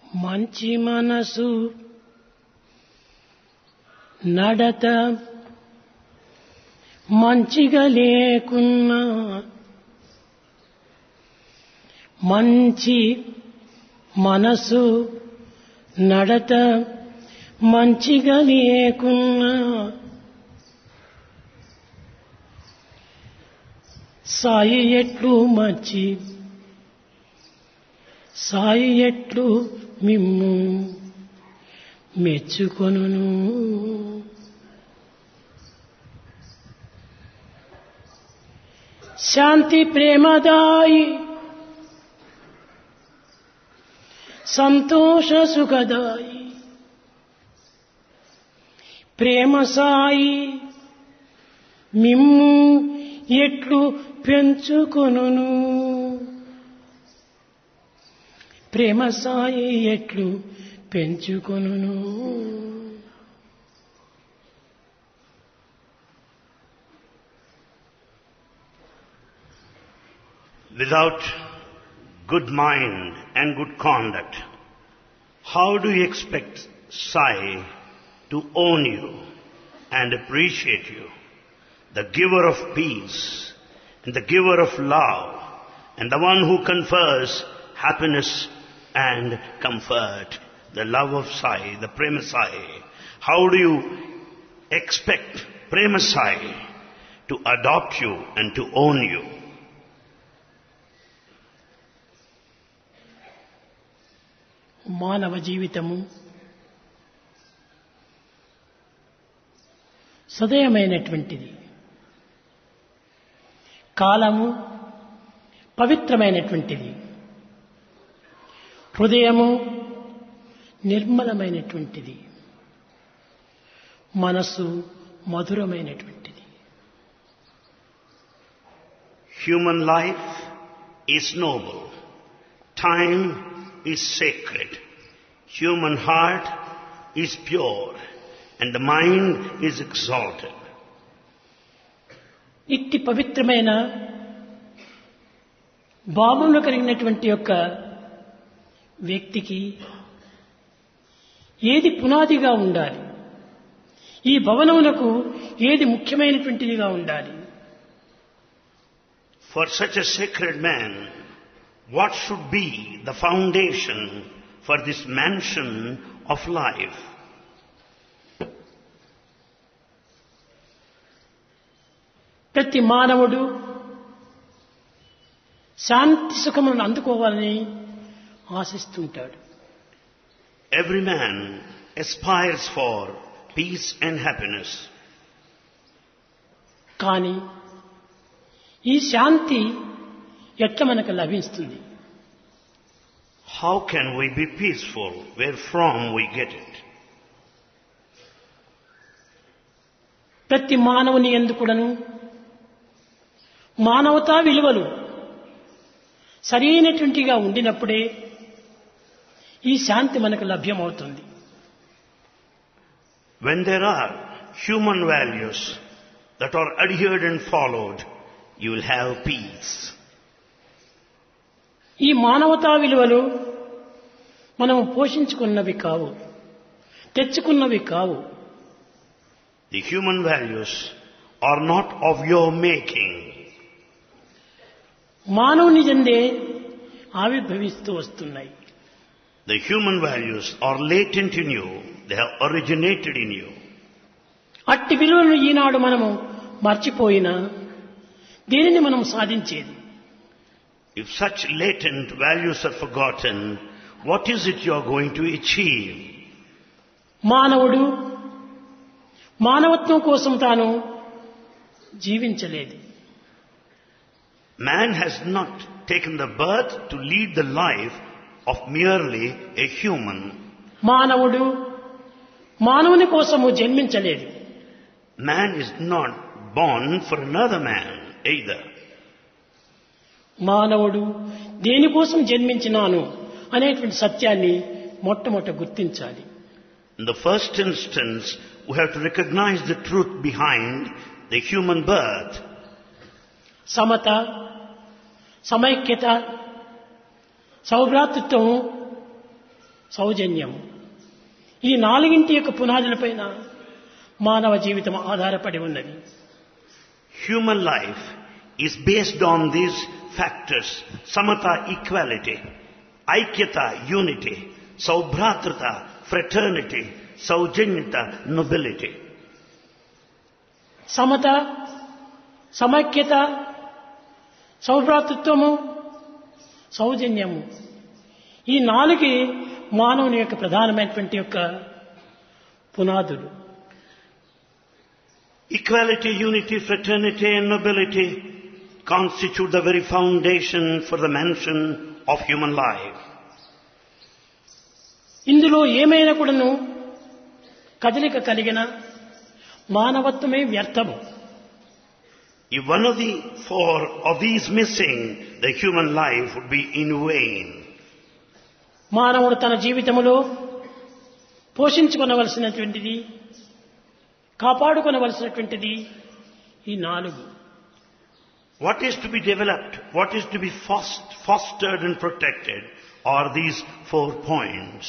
మంచి మనసు నడత మంచిగా లేకున్నా మంచి మనసు నడత మంచిగా లేకున్నా సాయి ఎట్లు మంచి సాయి ఎట్లు మిమ్ము మెచ్చుకొనును. శాంతి ప్రేమదాయి సంతోష సుఖదాయి ప్రేమ సాయి మిమ్ము ఎట్లు పెంచుకొనును. ప్రేమ సాయి ఎట్లు పెంచుకొనును. Without good mind and good conduct, how do you expect Sai to own you and appreciate you? The giver of peace and the giver of love and the one who confers happiness and comfort, the love of Sai, the Prema Sai. How do you expect Prema Sai to adopt you and to own you? మానవ జీవితము సదయమైనటువంటిది. కాలము పవిత్రమైనటువంటిది. హృదయము నిర్మలమైనటువంటిది. మనసు మధురమైనటువంటిది. Human life is noble. Time is sacred. Human heart is pure and the mind is exalted. ఇట్టి పవిత్రమైన భావములు కలిగినటువంటి యొక్క వ్యక్తికి ఏది పునాదిగా ఉండాలి, ఈ భవనమునకు ఏది ముఖ్యమైనటువంటిదిగా ఉండాలి? For such a sacred man, what should be the foundation for this mansion of life? ప్రతి మానవుడు శాంతి సుఖములను అందుకోవాలని ఆశిస్తుంటాడు. Every man aspires for peace and happiness. కానీ ఈ శాంతి ఎట్లా మనకు లభిస్తుంది? How can we be peaceful? Where from we get it? ప్రతి మానవుని యందు కూడాను మానవతా విలువలు సరైనటువంటిగా ఉండినప్పుడే ఈ శాంతి మనకు లభ్యమవుతుంది. When there are human values that are adhered and followed, you will have peace. ఈ మానవతా విలువలు మనము పోషించుకున్నవి కావు, తెచ్చుకున్నవి కావు. The human values are not of your making. మానవుని యందే ఆవిర్భవిస్తూ వస్తున్నాయి. The human values are latent in you. They have originated in you. అట్టి విలువలను ఈనాడు మనము మర్చిపోయినా దీనిని మనం సాధించేది? If such latent values are forgotten, what is it you are going to achieve? మానవుడు మానవత్వం కోసం తాను జీవించలేదు. Man has not taken the birth to lead the life of merely a human. మానవుడు మానవుని కోసము జన్మించలేదు. Man is not born for another man either. మానవుడు దేనికోసం జన్మించినాను అనేటువంటి సత్యాన్ని మొట్టమొదట గుర్తించాలి. In the first instance, we have to recognize the truth behind the human birth. Samata, సమైక్యత, సౌభ్రాతృత్వము సౌజన్యం, ఈ నాలుగింటి యొక్క పునాదులపైన మానవ జీవితం ఆధారపడి ఉన్నది. Human life is based on these factors: samatha, equality; aikyata, unity; saubhratrata, fraternity; saujanyata, nobility. Samata, సమైక్యత, సౌభ్రాతృత్వము, సౌజన్యము, ఈ నాలుగు మానవుని యొక్క ప్రధానమైనటువంటి యొక్క పునాదులు. Equality, unity, fraternity and nobility constitute the very foundation for the mansion of human life. ఇందులో ఏమైనా కూడాను కదలిక కలిగిన మానవత్వమే వ్యర్థము. If one of the four of these missing, the human life would be in vain. మానవుడు తన జీవితంలో పోషించుకొనవలసినటువంటిది, కాపాడుకొనవలసినటువంటిది ఈ నాలుగు. What is to be developed, what is to be fostered and protected are these 4 points.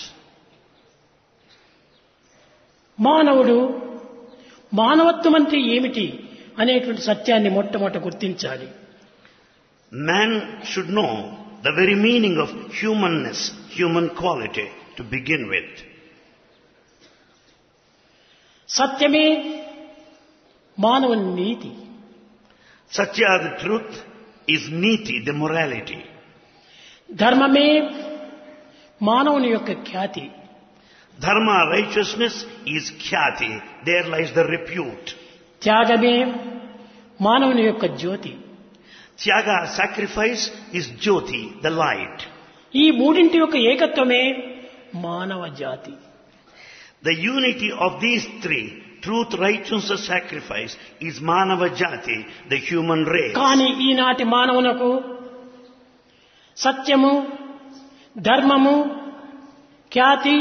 మానవుడు మానవత్వం అంటే ఏమిటి అనేటువంటి సత్యాన్ని మొట్టమొదట గుర్తించాలి. Man should know the very meaning of humanness, human quality to begin with. సత్యమే మానవుని నీతి. Satya, the truth, is niti, the morality. ధర్మమే మానవుని యొక్క ఖ్యాతి. Dharma, righteousness, is khyati. There lies the repute. త్యాగమే మానవుని యొక్క జ్యోతి. Tyaga, sacrifice, is jyoti, the light. ఈ మూడింటి యొక్క ఏకత్వమే మానవ జాతి. The unity of these three, truth, righteousness, sacrifice, is manava jati, the human race. కానీ ఈనాటి మానవునకు సత్యము, ధర్మము, ఖ్యాతి,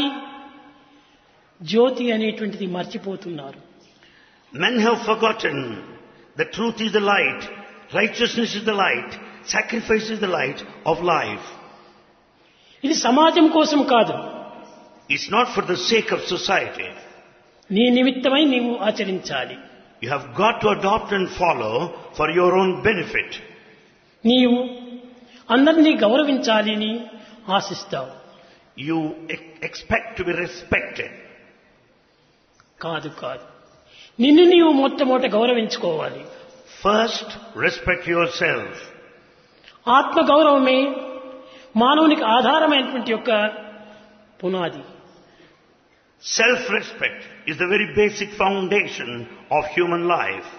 జ్యోతి అనేటువంటిది మర్చిపోతున్నారు. Men have forgotten the truth is the light, righteousness is the light, sacrifice is the light of life. ఇది సమాజం కోసం కాదు, It's not for the sake of society. నీ నిమిత్తమై నీవు ఆచరించాలి. You have got to adopt and follow for your own benefit. నీవు అందరినీ గౌరవించాలి అని ఆశిస్తావు. You expect to be respected. కాదు కాదు, నిన్ను నీవు మొట్టమొదట గౌరవించుకోవాలి. First, respect yourself. ఆత్మ గౌరవమే మానవునికి ఆధారమైనటువంటి యొక్క పునాది. Self-respect is the very basic foundation of human life.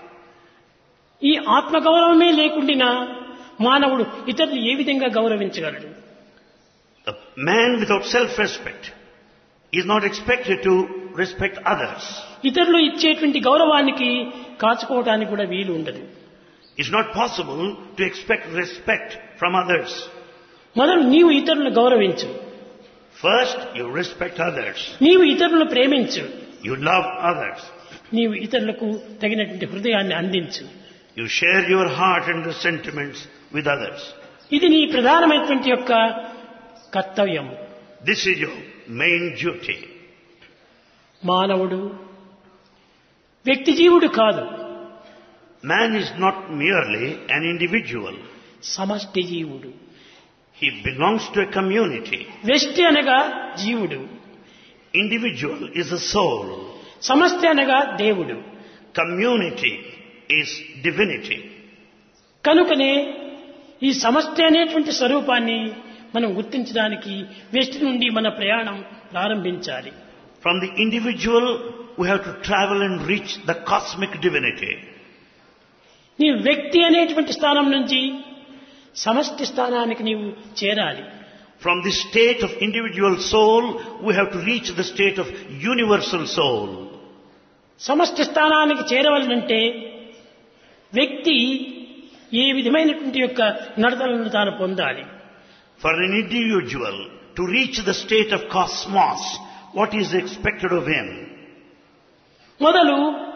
ఈ ఆత్మ గౌరవమే లేకుండా మానవుడు ఇతరులు ఏ విధంగా గౌరవించగలడు? A man without self-respect is not expected to respect others. ఇతరులు ఇచ్చేటువంటి గౌరవానికి కాచుకోవడానికి కూడా వీలు ఉండదు. It's not possible to expect respect from others. మొదలు నీవు ఇతరులను గౌరవించు. First, you respect others. నీవు ఇతరులను ప్రేమించు. You love others. నీవు ఇతరులకు తగినటువంటి హృదయాన్ని అందించు. You share your heart and the sentiments with others. ఇది నీ ప్రధానమైనటువంటి యొక్క కర్తవ్యం. This is your main duty. మానవుడు వ్యక్తి జీవుడు కాదు, Man is not merely an individual. సమష్టి జీవుడు. He belongs to a community. వ్యష్టి అనగా జీవుడు, Individual is a soul. సమష్టి అనగా దేవుడు. Community is divinity. కనుకనే ఈ సమష్టి అనేటువంటి స్వరూపాన్ని మనం గుర్తించడానికి వ్యష్టి నుండి మన ప్రయాణం ప్రారంభించాలి. From the individual, we have to travel and reach the cosmic divinity. నీ వ్యక్తి అనేటువంటి స్థానం నుంచి సమష్టి స్థానానికి నీవు చేరాలి. From the state of individual soul, we have to reach the state of universal soul. సమష్టి స్థానానికి చేరవలనంటే వ్యక్తి ఏ విధమైనటువంటి యొక్క నడతలను తాను పొందాలి. For an individual to reach the state of cosmos, what is expected of him? మొదలు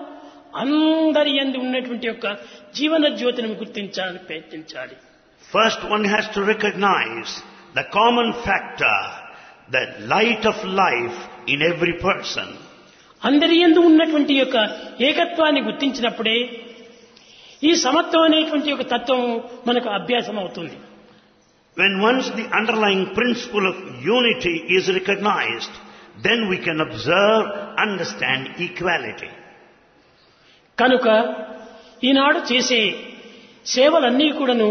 అందరి యందు ఉన్నటువంటి యొక్క జీవన జ్యోతిని గుర్తించాలని ప్రయత్నించాలి. First, one has to recognize the common factor, the light of life in every person. అందరి యందు ఉన్నటువంటి యొక్క ఏకత్వాన్ని గుర్తించినప్పుడే ఈ సమత్వం అనేటువంటి ఒక తత్వం మనకు అభ్యాసం అవుతుంది. When once the underlying principle of unity is recognized, then we can observe, understand equality. కనుక ఈనాడు చేసే సేవలన్నీ కూడాను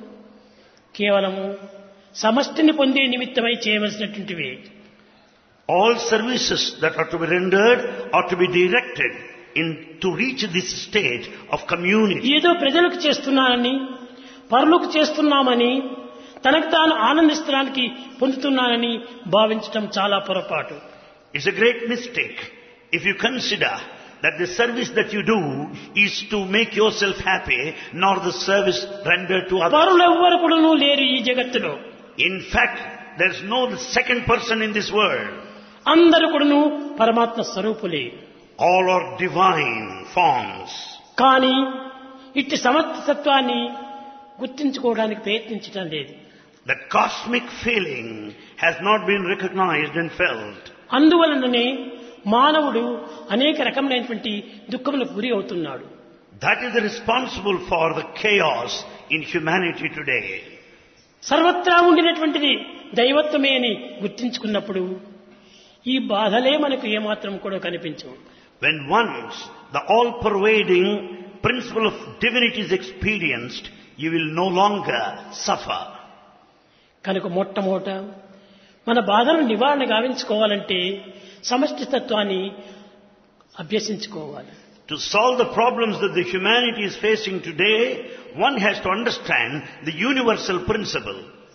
కేవలము సమష్టిని పొందే నిమిత్తమై చేయవలసినటువంటివి. All services that are to be rendered are to be directed to reach this state of community. ఏదో ప్రజలకు చేస్తున్నానని, పరులకు చేస్తున్నామని, తనకు తాను ఆనందించడానికి పొందుతున్నానని భావించడం చాలా పొరపాటు. It's a great mistake if you consider that the service that you do is to make yourself happy, nor the service rendered to others. పరులు ఎవ్వరు కూడాను లేరు ఈ జగత్తులో. In fact, there's no second person in this world. అందరూ కూడాను పరమాత్మ స్వరూపులే. All are divine forms. కానీ ఇట్టి సమత్వత్వాన్ని గుర్తించుకోవడానికి ప్రయత్నించడం లేదు. That cosmic feeling has not been recognized and felt. అందువలననే మానవుడు అనేక రకమైనటువంటి దుఃఖములకు గురి అవుతున్నాడు. That is responsible for the chaos in humanity today. సర్వత్రా ఉండినటువంటిది దైవత్వమే అని గుర్తించుకున్నప్పుడు ఈ బాధలే మనకు ఏమాత్రం కూడా కనిపించవు. When once the all-pervading principle of divinity is experienced, you will no longer suffer. కనుక మొట్టమొదట మన బాధలను నివారణ గావించుకోవాలంటే సమష్టి తత్వాన్ని అభ్యసించుకోవాలి. To solve the problems that the humanity is facing today, one has to understand the universal principle.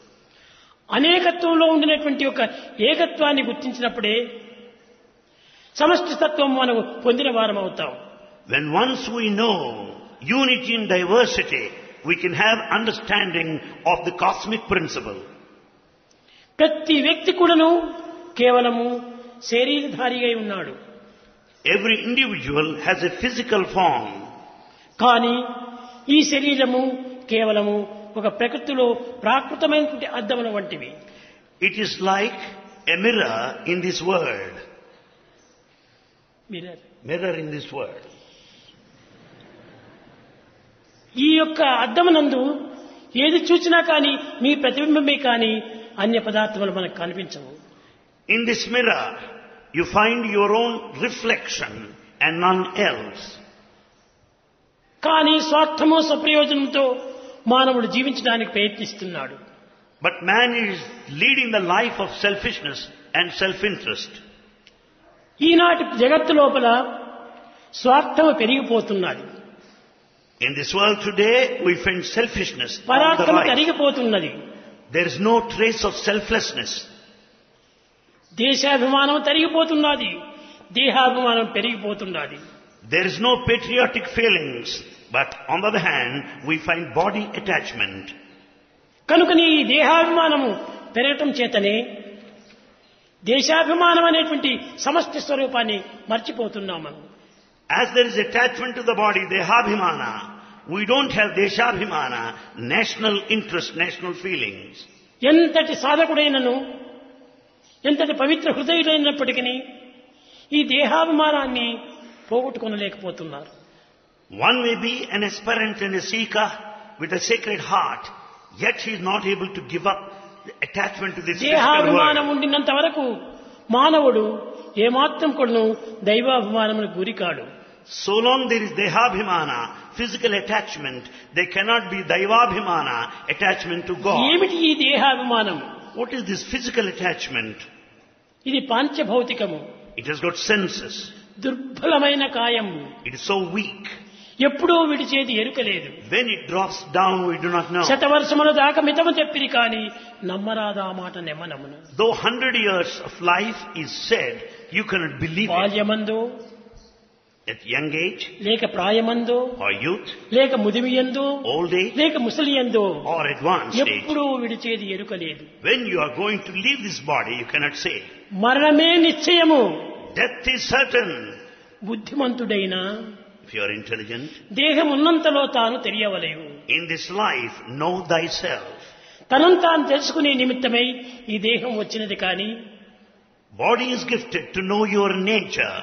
అనేకత్వంలో ఉండినటువంటి ఒక ఏకత్వాన్ని గుర్తించినప్పుడే సమష్టి తత్వం మనం పొందిన వారం అవుతాం. When once we know unity in diversity, we can have understanding of the cosmic principle. ప్రతి వ్యక్తి కూడాను కేవలము శరీరధారిగా ఉన్నాడు. Every individual has a physical form. కానీ ఈ శరీరము కేవలము ఒక ప్రకృతిలో ప్రాకృతమైనటువంటి అద్దముల వంటివి. It is like a mirror in this world. Mirror in this world. ఈ యొక్క అద్దమునందు ఏది చూసినా కానీ మీ ప్రతిబింబమే కానీ అన్య పదార్థములు మనకు కనిపించవు. In this mirror, you find your own reflection and none else. కానీ స్వార్థము స్వప్రయోజనంతో మానవుడు జీవించడానికి ప్రయత్నిస్తున్నాడు. But man is leading the life of selfishness and self-interest. ఈనాటి జగత్తు లోపల స్వార్థము పెరిగిపోతున్నది. In this world today, we find selfishness on the పరార్థము rise. కరిగిపోతున్నది. There is no trace of selflessness. దేశాభిమానం తరిగిపోతున్నది. దేహాభిమానం పెరిగిపోతున్నది. There is no patriotic feelings, but on the other hand, we find body attachment. కనుకని ఈ దేహాభిమానము పెరగటం చేతనే దేశాభిమానం అనేటువంటి సమష్టి స్వరూపాన్ని మర్చిపోతున్నాం మనం. As there is attachment to the body, Dehabhimana, we don't have Deshabhimana, national interest, national feelings. ఎంతటి సాధకుడైనను ఎంతటి పవిత్ర హృదయుడైనప్పటికీ ఈ దేహాభిమానాన్ని పోగొట్టుకొనలేకపోతున్నారు. One may be an aspirant and a seeker with a sacred heart, yet he is not able to give up the attachment to this physical దేహాభిమానం world. ఉండినంత వరకు మానవుడు ఏమాత్రం కూడాను దైవాభిమానములకు గురికాడు. So long there is Dehabhimana, physical attachment, there cannot be Daivabhimana, attachment to God. ఏమిటి ఈ దేహాభిమానం? What is this physical attachment? ఇది పాంచభౌతికము. It has got senses. దుర్బలమైన కాయం. It is so weak. ఎప్పుడూ విడిచేది ఎరుకలేదు. When it drops down, we do not know. శతవర్షముల దాకా మితము చెప్పిరి కానీ నమ్మరాదా మాట నెమ్మనమును. Though 100 years of life is said, you cannot believe it. బాల్యమందో At young age, లేక ప్రాయమందో or youth, లేక ముదిమియందో old age, లేక ముసలియందో or advanced age. ఎప్పుడూ విడిచేది ఎరుకలేదు. When you are going to leave this body, you cannot say. మరణమే నిశ్చయము. Death is certain. బుద్ధిమంతుడైనా If you are intelligent, దేహం ఉన్నంతలో తాను తెలియవలేవు. in this life, know thyself. తనను తాను తెలుసుకునే నిమిత్తమై ఈ దేహం వచ్చినది కానీ Body is gifted to know your nature.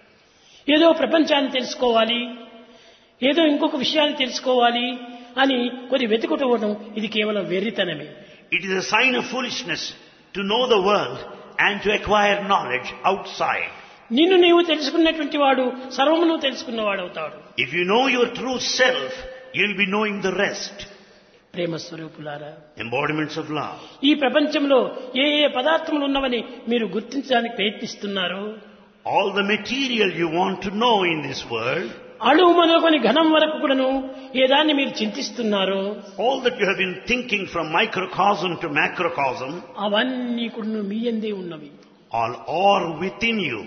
ఏదో ప్రపంచాన్ని తెలుసుకోవాలి, ఏదో ఇంకొక విషయాన్ని తెలుసుకోవాలి అని కొన్ని వెతుకుటం ఇది కేవలం వెర్రితనమే. It is a sign of foolishness to know the world and to acquire knowledge outside. నిన్ను నీవు తెలుసుకున్నటువంటి వాడు సర్వమును తెలుసుకున్నవాడు అవుతాడు. If you know your true self, you'll be knowing the rest. ప్రేమ స్వరూపులారా, Embodiments of love. ఈ ప్రపంచంలో ఏ ఏ పదార్థములు ఉన్నవని మీరు గుర్తించడానికి ప్రయత్నిస్తున్నారో, All the material you want to know in this world, అణువు మొదలుకొని ఘనం వరకు కూడాను ఏ దాన్ని మీరు చింతిస్తున్నారో, all that you have been thinking from microcosm to macrocosm, అవన్నీ కూడా మీ యందే ఉన్నవి, all are within you.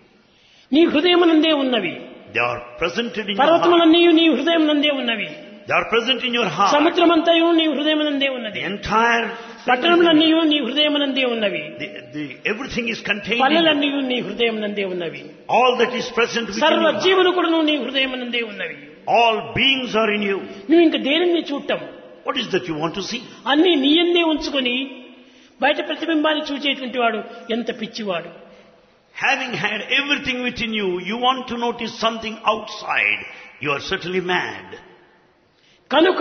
నీ హృదయమునందే ఉన్నవి. They are presented in your heart. పర్వతములన్నీ నీ హృదయమునందే ఉన్నవి. They are present in your heart. సముద్రమంతయు నీ హృదయమునందే ఉన్నది. The entire పట్టణములన్నీ నీ హృదయమునందే ఉన్నవి. everything is contained in పల్లెలన్నీ నీ హృదయమునందే ఉన్నవి. all that is present within సర్వ you. జీవులు కూడా నీ హృదయమునందే ఉన్నవి. All beings are in you. నువ్వు ఇంక దేనిని చూడటం? What is that you want to see? అన్ని నీయందే ఉంచుకొని బయట ప్రతిబింబాన్ని చూచేటువంటి వాడు ఎంత పిచ్చివాడు. Having had everything within you, you want to notice something outside. You are certainly mad. కనుక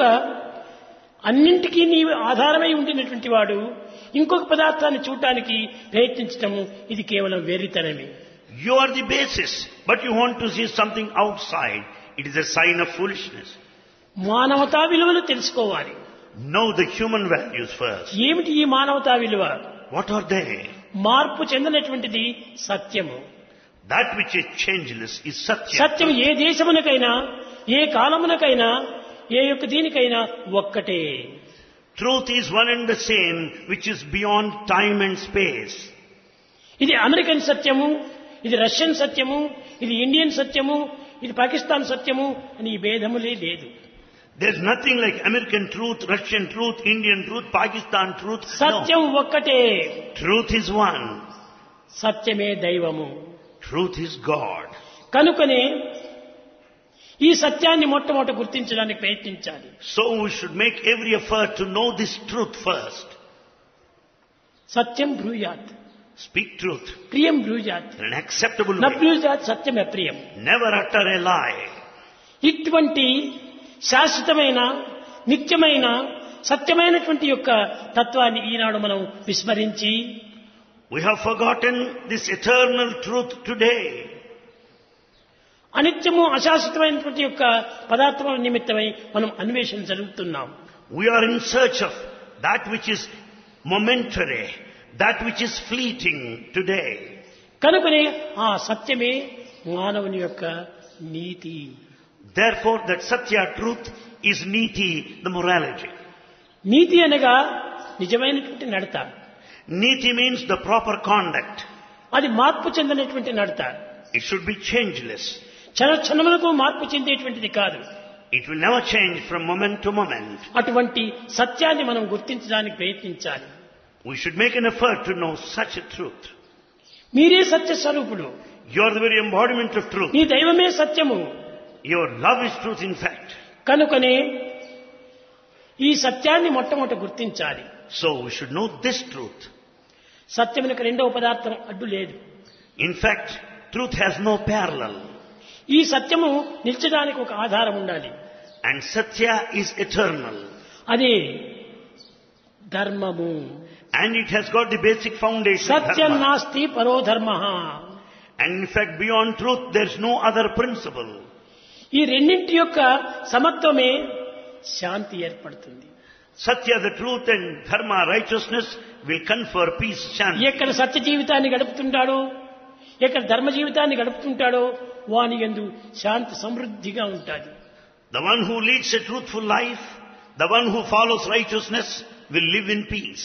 అన్నింటికీ నీవు ఆధారమై ఉండినటువంటి వాడు ఇంకొక పదార్థాన్ని చూడటానికి ప్రయత్నించటము ఇది కేవలం వెర్రితనమే. You are the basis, but you want to see something outside. It is a sign of foolishness. మానవతా విలువలు తెలుసుకోవాలి. Know the human values first. ఏమిటి ఈ మానవతా విలువ? What are they? మార్పు చెందినటువంటిది సత్యము. That which is changeless is Satya. సత్యం ఏ దేశమునకైనా, ఏ కాలమునకైనా, ఏ యొక్క దీనికైనా ఒక్కటే. Truth is one and the same, which is beyond time and space. ఇది అమెరికన్ సత్యము, ఇది రష్యన్ సత్యము, ఇది ఇండియన్ సత్యము, ఇది పాకిస్తాన్ సత్యము అని ఈ భేదములే లేదు. There's nothing like American truth, Russian truth, Indian truth, Pakistan truth. సత్యం ఒక్కటే. Truth is one. సత్యమే దైవము. Truth is God. కనుకనే ఈ సత్యాన్ని మొట్టమొదట గుర్తించడానికి ప్రయత్నించాలి. So we should make every effort to know this truth first. Satyam బ్రూయాత్, Speak truth ప్రియం బ్రూయాత్, in an acceptable న way. బ్రూయాత్ Satyam అప్రియం. Never utter a lie. ఇటువంటి శాశ్వతమైన నిత్యమైన సత్యమైనటువంటి యొక్క తత్వాన్ని ఈనాడు మనం విస్మరించి We have forgotten this eternal truth today. అనిత్యము అశాశ్వతమైనటువంటి యొక్క పదార్థముల నిమిత్తమై మనం అన్వేషణ జరుగుతున్నాం. We are in search of that which is momentary, that which is fleeting today. కనుకనే ఆ సత్యమే మానవుని యొక్క నీతి. Therefore, that Satya truth is Niti, the morality. నీతి అనగా నిజమైనటువంటి నడత. Niti means the proper conduct. అది మార్పు చెందినటువంటి నడత. It should be changeless. క్షణములకు మార్పు చెందేటువంటిది కాదు. It will never change from moment to moment. అటువంటి సత్యాన్ని మనం గుర్తించడానికి ప్రయత్నించాలి. We should make an effort to know such a truth. మీరే సత్య స్వరూపుడు. You are the very embodiment of truth. నీ దైవమే సత్యము. Your love is truth in fact. కనుకనే ఈ సత్యాన్ని మొట్టమొదట గుర్తించాలి. So we should know this truth. సత్యమునకు రెండవ పదార్థం అడ్డు లేదు. In fact, truth has no parallel. ఈ సత్యము నిలిచడానికి ఒక ఆధారం ఉండాలి. And Satya is eternal. అదే ధర్మము. And it has got the basic foundation. Satyam Dharma. నాస్తి పరో ధర్మ. And in fact, beyond truth, there is no other principle. ఈ రెండింటి యొక్క సమత్వమే శాంతి ఏర్పడుతుంది. Satya, the truth, and Dharma, righteousness, will confer peace, shanti. ఎక్కడ సత్య జీవితాన్ని గడుపుతుంటాడో, ఎక్కడ ధర్మ జీవితాన్ని గడుపుతుంటాడో వాని యందు శాంతి సమృద్ధిగా ఉంటుంది. The one who leads a truthful life, the one who follows righteousness, will live in peace.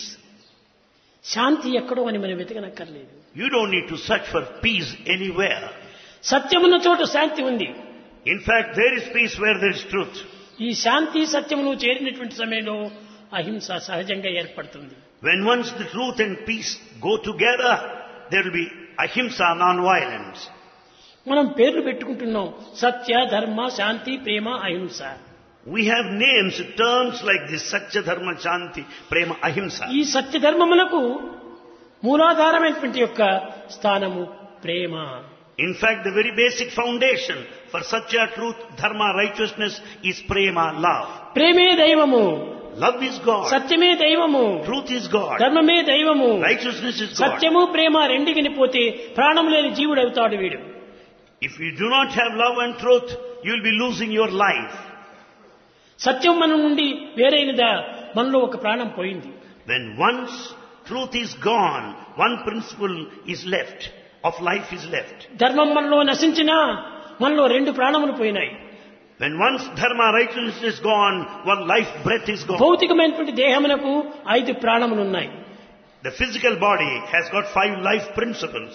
శాంతి ఎక్కడో అని మనం వెతకనక్కర్లేదు. You don't need to search for peace anywhere. సత్యమున్న చోట శాంతి ఉంది. In fact, there is peace where there is truth. ఈ శాంతి సత్యమును చేరినటువంటి సమయంలో అహింస సహజంగా ఏర్పడుతుంది. When once the truth and peace go together, there will be ahimsa, non-violence. మనం పేర్లు పెట్టుకుంటున్నాం. సత్య, ధర్మ, శాంతి, ప్రేమ, అహింస. We have names, terms like this, Satya, Dharma, Shanti, Prema, Ahimsa. ఈ సత్య ధర్మములకు మూలాధారమైనటువంటి యొక్క స్థానము ప్రేమ. In fact, the very basic foundation for Satya, truth, dharma, righteousness is prema, love. ప్రేమే దైవము, Love is God. సత్యమే దైవము, Truth is God. ధర్మమే దైవము. Righteousness is God. సత్యము ప్రేమ రెండికిని పోతే ప్రాణం లేని జీవుడు అవుతాడు వీడు. If you do not have love and truth, you will be losing your life. సత్యం మన నుండి వేరైనదా, మనలో ఒక ప్రాణం పోయింది. When once truth is gone, one principle is left, of life is left. ధర్మం మనలో నశించినా మనలో రెండు ప్రాణములు పోయినాయి. When once dharma, righteousness is gone, one life breath is gone. భౌతికమైనటువంటి దేహమునకు 5 ప్రాణములు ఉన్నాయి. The physical body has got 5 life principles.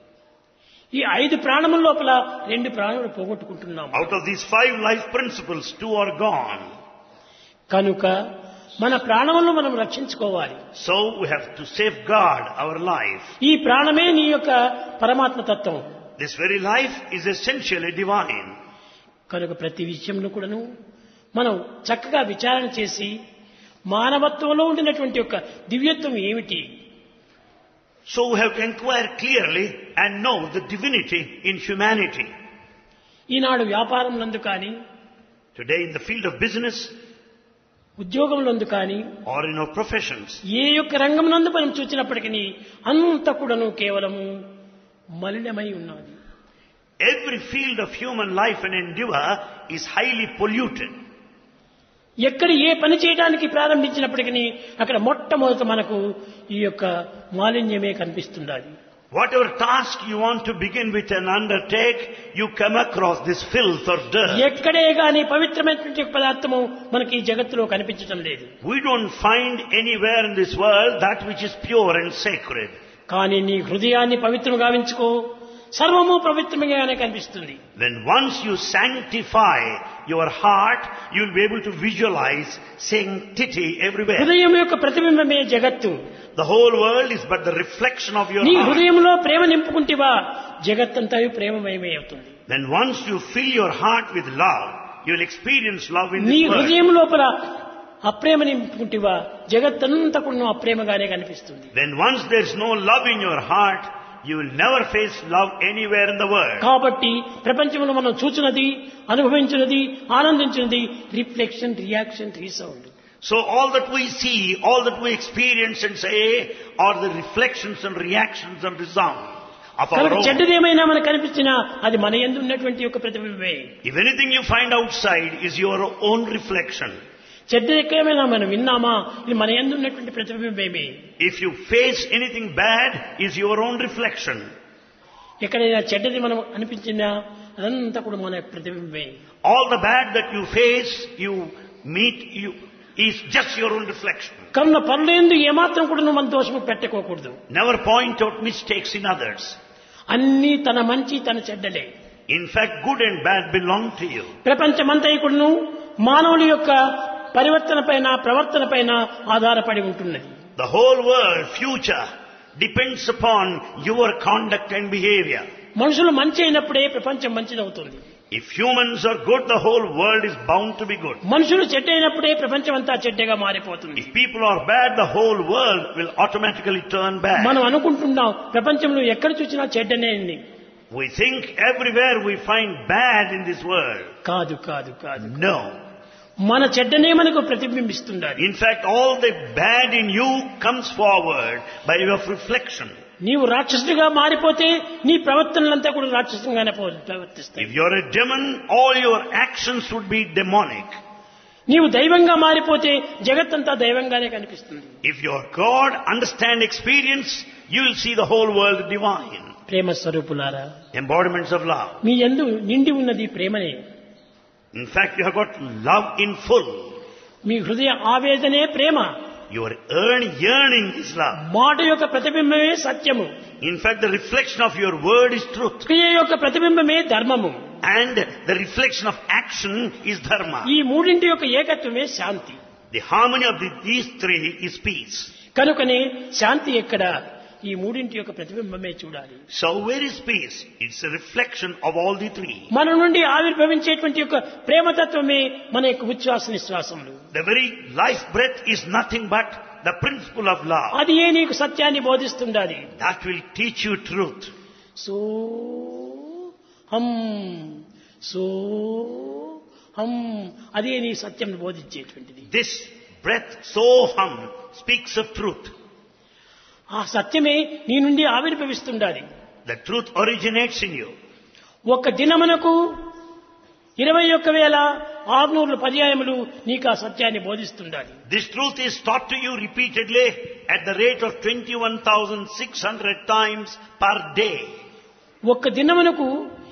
ఈ 5 ప్రాణముల లోపల 2 ప్రాణములు పోగొట్టుకుంటున్నాము. Out of these 5 life principles, 2 are gone. కనుక మన ప్రాణములను మనం రక్షించుకోవాలి. So we have to safeguard our life. ఈ ప్రాణమే నీ యొక్క పరమాత్మ తత్వం. This very life is essentially divine. కనుక ప్రతి విషయంలో కూడాను మనం చక్కగా విచారణ చేసి మానవత్వంలో ఉండినటువంటి యొక్క దివ్యత్వం ఏమిటి, So we have to inquire clearly and know the divinity in humanity. ఈనాడు వ్యాపారం నందు కానీ, Today in the field of business ఉద్యోగం నందు కానీ, or in our professions, ఏ యొక్క రంగం నందు మనం చూసినప్పటికీ అంత కూడాను కేవలము మలినమై ఉన్నది. every field of human life and endeavor is highly polluted. ఎక్కడ ఏ పని చేయడానికి ప్రారంభించినప్పటికీ అక్కడ మొట్టమొదట మనకు ఈ యొక్క మాలిన్యమే కనిపిస్తుండాలి. Whatever task you want to begin with and undertake, you come across this filth or dirt. ఎక్కడే గాని పవిత్రమైనటువంటి పదార్థము మనకి ఈ జగత్తులో కనిపించడం లేదు. We don't find anywhere in this world that which is pure and sacred. కానీ నీ హృదయాన్ని పవిత్రం గావించుకో, సర్వము పవిత్రముగానే కనిపిస్తుంది. When once you sanctify your heart, you will be able to visualize sanctity everywhere. హృదయం యొక్క ప్రతిబింబమే జగత్తు. The whole world is but the reflection of your నీ heart. హృదయంలో ప్రేమ నింపుకుంటేవా జగత్తంతా ప్రేమమయమే అవుతుంది. Then once you fill your heart with love, you will experience love in నీ this world. హృదయం లోపల అప్రేమ నింపుకుంటేవా జగత్తంతా కూడా అప్రేమగానే కనిపిస్తుంది. When once there is no love in your heart, you will never face love anywhere in the world. కాబట్టి ప్రపంచంలో మనం చూచినది, అనుభవించినది, ఆనందించినది reflection, reaction, resound. So all that we see, all that we experience and say are the reflections and reactions and resound of our కనుక own. చెడ్డదేమైనా మనకు కనిపించినా అది మన యందు ఉన్నటువంటి యొక్క ప్రతిబింబమే. If anything you find outside is your own reflection. చెడ్డదేమైనా మనం విన్నామా ఇది మన యందు ఉన్నటువంటి ప్రతిబింబమే. If you face anything bad, is your own reflection. ఎక్కడైనా చెడ్డది మనం అనిపించినా అదంతా కూడా మన ప్రతిబింబమే. All the bad that you face, you meet, you is just your own reflection. కనుక పనులందు ఏమాత్రం కూడా మన దోషము పెట్టుకోకూడదు. Never point out mistakes in others. అన్నీ తన మంచి తన చెడ్డలే. In fact, good and bad belong to you. ప్రపంచమంతా కూడాను మానవుల యొక్క పరివర్తన పైన, ప్రవర్తన పైన ఆధారపడి ఉంటున్నది. The whole world, future, depends upon your conduct and behavior. మనుషులు మంచి అయినప్పుడే ప్రపంచం మంచిదవుతుంది. If humans are good, the whole world is bound to be good. మనుషులు చెడ్డ అయినప్పుడే ప్రపంచం అంతా చెడ్డగా మారిపోతుంది. If people are bad, the whole world will automatically turn bad. మనం అనుకుంటున్నాం ప్రపంచంలో ఎక్కడ చూసినా చెడ్డనే ఉంది. We think everywhere we find bad in this world. కాదు కాదు కాదు. No. మన చెడ్డనే మనకు ప్రతిబింబిస్తుండాలి. In fact, all the bad in you comes forward by way of reflection. నీవు రాక్షసుడిగా మారిపోతే నీ ప్రవర్తనలంతా కూడా రాక్షసంగానే ప్రవర్తిస్తాయి. If you're a demon, all your actions would be demonic. నీవు దైవంగా మారిపోతే జగత్తంతా దైవంగానే కనిపిస్తుంది. If you're God, understand experience, you will see the whole world divine. ప్రేమ స్వరూపులారా, Embodiments of love. మీ యందు నిండి ఉన్నది ప్రేమనే. In fact, you have got love in full. మీ హృదయ ఆవేదనే ప్రేమ. Your yearning is love. మాట యొక్క ప్రతిబింబమే సత్యము. In fact, the reflection of your word is truth. క్రియ యొక్క ప్రతిబింబమే ధర్మము. And the reflection of action is dharma. ఈ మూడింటి యొక్క ఏకత్వమే శాంతి. The harmony of these three is peace. కనుకనే శాంతి ఎక్కడ? ఈ మూడింటి యొక్క ప్రతిబింబమే చూడాలి. So where is peace? It's a reflection of all the three. మన నుండి ఆవిర్భవించేటువంటి యొక్క ప్రేమతత్వమే మన యొక్క ఉచ్ఛ్వాస నిశ్వాసములు. The very life breath is nothing but the principle of love. అది ఏ నీకు సత్యాన్ని బోధిస్తుండాలి. That will teach you truth. సో హం సో హం అదే నీ సత్యం బోధించేటువంటిది. This breath, soham, speaks of truth. ఆ సత్యమే నీ నుండి ఆవిర్భవిస్తుండాలి. The truth originates in you. ఒక దినమునకు 21,600 పర్యాయములు నీకు ఆ సత్యాన్ని బోధిస్తుండాలి. This truth is taught to you repeatedly at the rate of 21,600 times per day. ఒక్క దినమునకు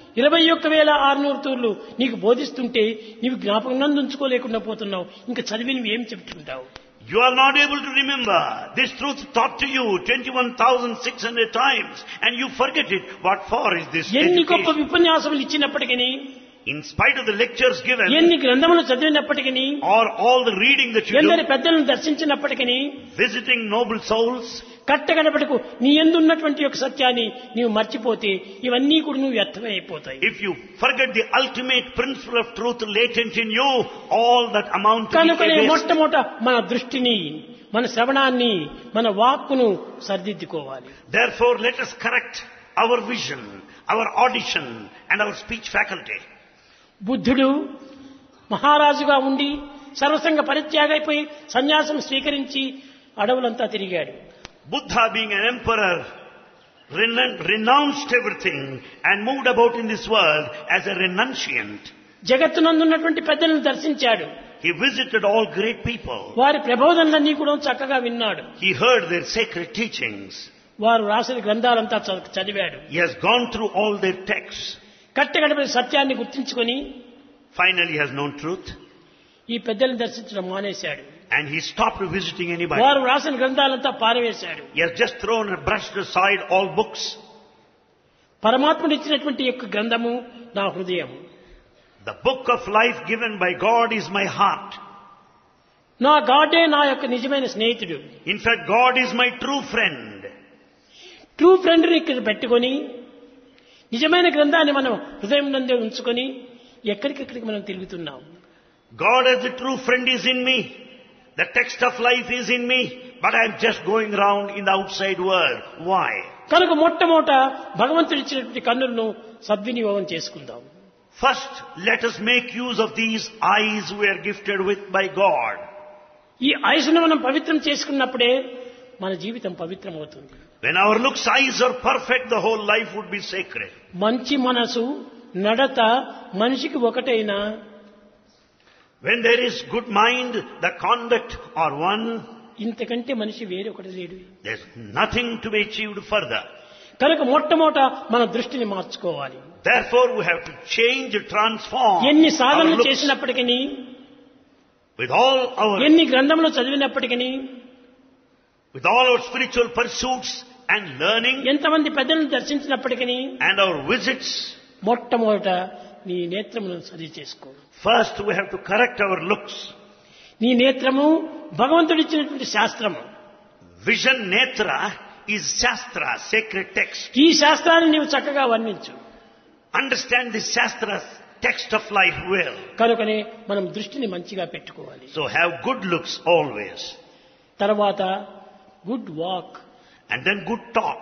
21,600 తూర్లు నీకు బోధిస్తుంటే నీవు జ్ఞాపకం ఉంచుకోలేకుండా పోతున్నావు. ఇంకా చదివినవి ఏం చెప్తుంటావు? You are not able to remember this truth taught to you 21,600 times and you forget it. What for is this ఎన్ని గొప్ప education? విపన్యాసములు ఇచ్చినప్పటికీ, In spite of the lectures given ఎన్ని గ్రంథములు చదివినప్పటికీ, or all the reading that you ఎందరి do, పెద్దలను దర్శించినప్పటికీ, visiting noble souls, కట్టగడపటకు నీ యందున్నటువంటి యొక్క సత్యాన్ని నీవు మర్చిపోతే ఇవన్నీ కూడా నువ్వు వ్యర్థమే అయిపోతాయి. if you forget the ultimate principle of truth latent in you, all that amount to కనుకనే be a waste. మొట్టమొదట మన దృష్టిని, మన శ్రవణాన్ని, మన వాక్కును సరిదిద్దుకోవాలి. Therefore, let us correct our vision, our audition and our speech faculty. బుద్ధుడు మహారాజుగా ఉండి సర్వసంగ పరిత్యాగైపోయి సన్యాసం స్వీకరించి అడవులంతా తిరిగాడు. Buddha, being an emperor, renounced everything and moved about in this world as a renunciant. జగత్తునందున్నటువంటి పెద్దలను దర్శించాడు. He visited all great people. వారి ప్రబోధనలన్నీ కూడా చక్కగా విన్నాడు. He heard their sacred teachings. వారు రాసిన గ్రంథాలంతా చదివాడు. He has gone through all their texts. కట్టగడపడి సత్యాన్ని గుర్తించుకొని Finally, he has known truth ఈ పెద్దలను దర్శించడం మానేశాడు. and he stopped visiting anybody. వారు రాసిన గ్రంథాలంతా పారవేశాడు. He has just thrown and brushed aside all books. పరమాత్ముడు ఇచ్చినటువంటి యొక్క గ్రంథము నా హృదయం, The book of life given by God is my heart. నా గాడే నా యొక్క నిజమైన స్నేహితుడు. In fact, God is my true friend. True ఫ్రెండ్ని ఇక్కడ పెట్టుకొని నిజమైన గ్రంథాన్ని మనం హృదయం నందే ఉంచుకొని ఎక్కడికెక్కడికి మనం తిరుగుతున్నాం. God as the true friend is in me. The text of life is in me. But I am just going around in the outside world. Why? కనుక మొట్టమొదట భగవంతుడు ఇచ్చినటువంటి కన్నులను సద్వినియోగం చేసుకుందాం. First, let us make use of these eyes we are gifted with by God. ఈ ఐసును మనం పవిత్రం చేసుకున్నప్పుడే మన జీవితం పవిత్రమవుతుంది. When our looks, eyes are perfect, the whole life would be sacred. మంచి మనసు నడత మనిషికి ఒకటైనా, When there is good mind, the conduct are one. ఇంతకంటే మనిషి వేరే ఒకటి లేడు. There's nothing to be achieved further. కనుక మొట్టమొదట మన దృష్టిని మార్చుకోవాలి. Therefore, we have to change, transform ఎన్ని our సాధనలు looks. చేసినప్పటికీ, With all ఎన్ని గ్రంథములు చదివినప్పటికీ, our spiritual pursuits and learning ఎంతమంది పెద్దలను దర్శించినప్పటికీ, and our visits, మొట్టమొదట నీ నేత్రములను సరి చేసుకో. first we have to correct our looks. నీ నేత్రము భగవంతుడిచ్చినటువంటి శాస్త్రము. Vision netra is Shastra, sacred text. ఈ శాస్త్రాన్ని నీవు చక్కగా వర్ణించు. Understand this Shastra's text of life well. కనుకనే మనం దృష్టిని మంచిగా పెట్టుకోవాలి. So have good looks always. తర్వాత good walk, And then good talk.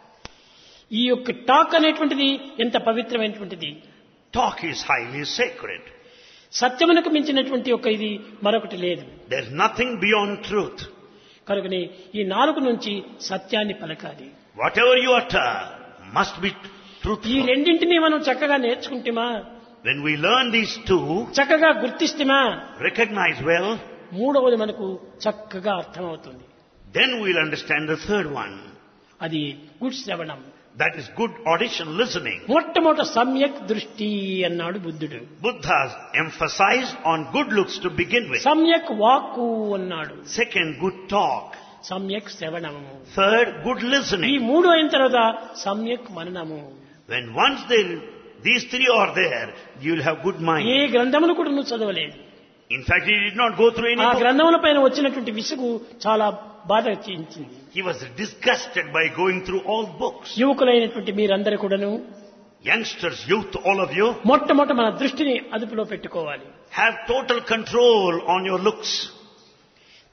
ఈ యొక్క టాక్ అనేటువంటిది ఎంత పవిత్రమైనటువంటిది. Talk is highly sacred. సత్యమునకు మించినటువంటి ఒక ఇది మరొకటి లేదు. There's nothing beyond truth. కనుకనే ఈ నాలుగు నుంచి సత్యాన్ని పలకాలి. Whatever you utter must be ఈ truthful. రెండింటినీ మనం చక్కగా నేర్చుకుంటేమా, When we learn these two, చక్కగా గుర్తిస్తేమా, recognize well, మూడవది మనకు చక్కగా అర్థమవుతుంది. then we'll understand the third one. అది గుడ్ శ్రవణం. That is good audition, listening. మొట్టమొదట సమ్యక్ దృష్టి అన్నాడు బుద్ధుడు. Buddha emphasized on good looks to begin with. సమ్యక్ వాక్కు అన్నాడు. Second, good talk. సమ్యక్ శ్రవణము. Third, good ఈ listening. మూడు అయిన తర్వాత సమ్యక్ మననము. When once these three are there, you'll have good A mind. గ్రంథములు కూడా నువ్వు చదవలేదు. In fact, he did not go through any ఆ book. గ్రంథముల పైన వచ్చినటువంటి విసుగు చాలా బాధ చేయించింది. He was disgusted by going through all books. యువకులైనటువంటి మీరందరూ కూడాను Youngsters, youth, all of you, మొట్టమొదట మన దృష్టిని అదుపులో పెట్టుకోవాలి. have total control on your looks.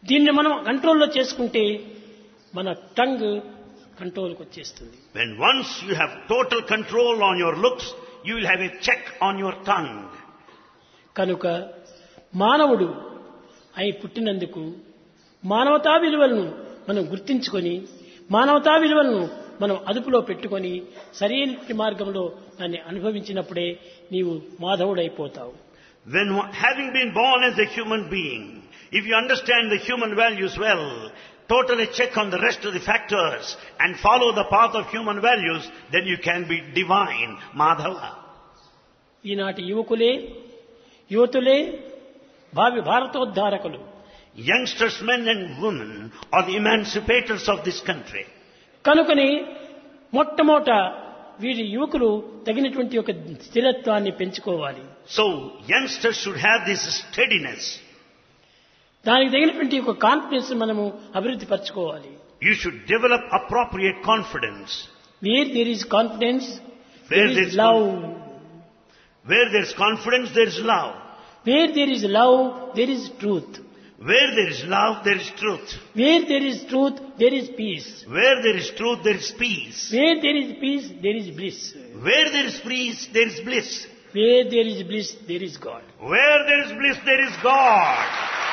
దీన్ని మనం కంట్రోల్లో చేసుకుంటే మన టంగ్ కంట్రోల్కి వచ్చేస్తుంది. When once you have total control on your looks, you will have a check on your tongue. కనుక మానవుడు అయి పుట్టినందుకు మానవతా విలువలను మనం గుర్తించుకొని మానవతా విలువలను మనం అదుపులో పెట్టుకొని సరైన మార్గంలో దాన్ని అనుభవించినప్పుడే నీవు మాధవుడైపోతావు. When having been born as a human being, if you understand the human values well, totally check on the rest of the factors and follow the path of human values, then you can be divine, Madhava. ఈనాటి యువతులే భారతోద్ధారకులు. Youngsters, men and women are the emancipators of this country. కనుకని మొట్టమొదట వీరి యువకులు తగినటువంటి ఒక స్థిరత్వాన్ని పెంచుకోవాలి. So, youngsters should have this steadiness. దానికి తగినటువంటి ఒక కాన్ఫిడెన్స్ మనము అభివృద్ధి పరచుకోవాలి. You should develop appropriate confidence. Where there is confidence, Where there there is is love. Where there is confidence, there is love. Where there is love, there is truth. Where there is love, there is truth. Where there is truth, there is peace. Where there is truth, there is peace. Where there is peace, there is bliss. Where there is peace, there is bliss. Where there is bliss, there is God. Where there is bliss, there is God.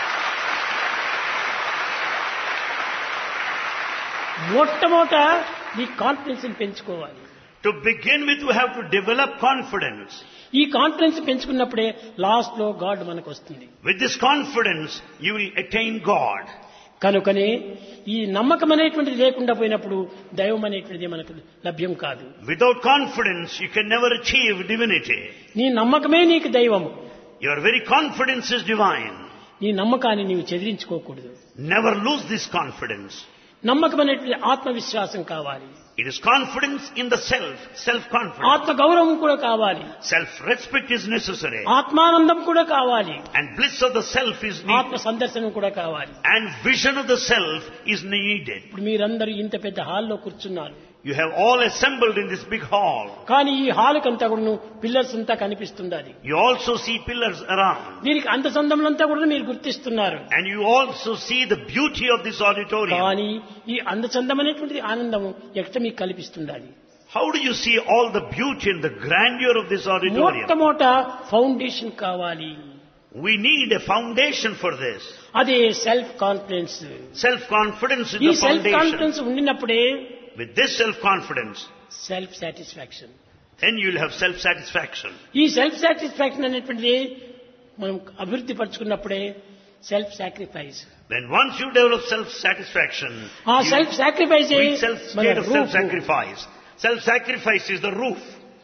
మొట్టమొదట ఈ confidence పెంచుకోవాలి. To begin with, we have to develop confidence. ఈ confidence పెంచుకున్నప్పుడే last లో God మనకు వస్తుంది. With this confidence, you will attain God. కనుకనే ఈ నమ్మకం అనేటువంటిది లేకుండా పోయినప్పుడు దైవం అనేటువంటిది మనకు లభ్యం కాదు. Without confidence, you can never achieve divinity. నీ నమ్మకమే నీకు దైవము. Your very confidence is divine. నీ నమ్మకాన్ని నీవు చెదిరించుకోకూడదు. Never lose this confidence. నమ్మకం అనేటువంటి ఆత్మవిశ్వాసం కావాలి. It is confidence in the self-confidence. ఆత్మ గౌరవం కూడా కావాలి. Self-respect is necessary. ఆత్మానందం కూడా కావాలి. And bliss of the self is ఆత్మ needed. సందర్శనం కూడా కావాలి. And vision of the self is needed. ఇప్పుడు మీరందరూ ఇంత పెద్ద హాల్లో కూర్చున్నారు. You have all assembled in this big hall. కానీ ఈ హాల్ కంతా కూడా పిల్లర్స్ అంతా కనిపిస్తుంది. You also see pillars around. దీనికి అందచందములంతా కూడా మీరు గుర్తిస్తున్నారు. And you also see the beauty of this auditorium. కానీ ఈ అందచందం అనేటువంటిది ఆనందము ఎక్కడ మీకు కల్పిస్తుంది? How do you see all the beauty and the grandeur of this auditorium? మొట్టమొదట ఫౌండేషన్ కావాలి. We need a foundation for this. అదే సెల్ఫ్ కాన్ఫిడెన్స్. Self-confidence is ఈ the సెల్ఫ్ foundation. కాన్ఫిడెన్స్ ఉండినప్పుడే With this self-confidence, self satisfaction. then you will have self-satisfaction. ఈ self satisfaction అనేటువంటిది మనం అభివృద్ధి పరచుకున్నప్పుడే self sacrifice. Then once you develop self-satisfaction, ఆ you self sacrifice reach state of self-sacrifice. Self-sacrifice is the roof.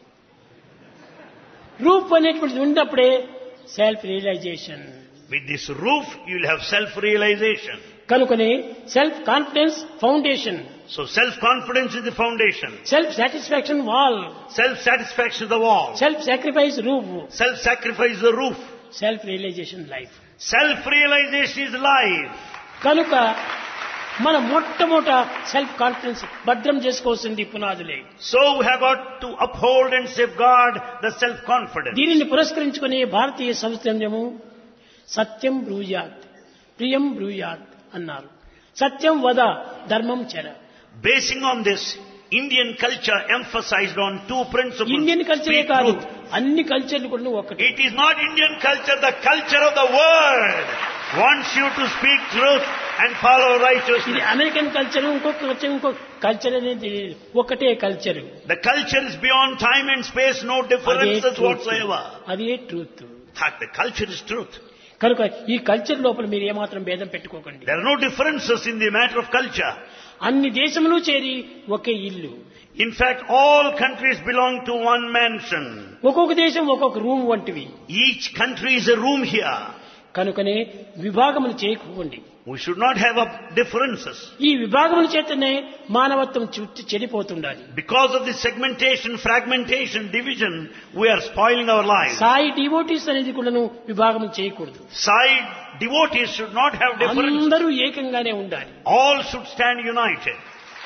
Roof అనేటువంటిది ఉన్నప్పుడే self realization. With this roof, you will have self-realization. కనుకనే self confidence foundation. So self-confidence is the foundation. Self satisfaction wall. Self-satisfaction is the wall. Self sacrifice roof. Self-sacrifice is the roof. Self realization life. Self-realization is life. కనుక మన మొట్టమొదట self confidence భద్రం చేసుకోవాల్సింది పునాదులే. So we have got to uphold and safeguard the self-confidence. దీనిని పురస్కరించుకుని భారతీయ సంస్కృతము సత్యం బ్రూయాత్ ప్రియం బ్రూయాత్ అన్నారు. సత్యం వద ధర్మం చెర. Basing on this, Indian culture emphasized on two principles. Indian కల్చరే Speak కాదు, truth. అన్ని కల్చర్లు కూడా ఒకటి. It is not Indian culture, the culture of the world wants you to speak truth and follow ఇది righteousness. అమెరికన్ కల్చర్, ఇంకొక culture అనేది ఒకటే culture. The culture is beyond time and space, no differences whatsoever. అదే truth. The culture is truth. కనుక ఈ culture లోపల మీరు ఏమాత్రం భేదం పెట్టుకోకండి. There are no differences in the matter of culture. అన్ని దేశములు చేరి ఒకే ఇల్లు. In fact, all countries belong to one mansion. ఒక్కొక్క దేశం ఒక్కొక్క రూమ్ వంటివి. Each country is a room here. కనుకనే విభాగములు చేయకపోండి. We should not have differences. ఈ విభాగముల చేతనే మానవత్వం చెడిపోతుండాలి. Because of this segmentation, fragmentation, division, we are spoiling our lives. Sai devotees అనేది కూడాను విభాగం చేయకూడదు. Sai devotees should not have differences. అందరూ ఏకంగానే ఉండాలి. All should stand united.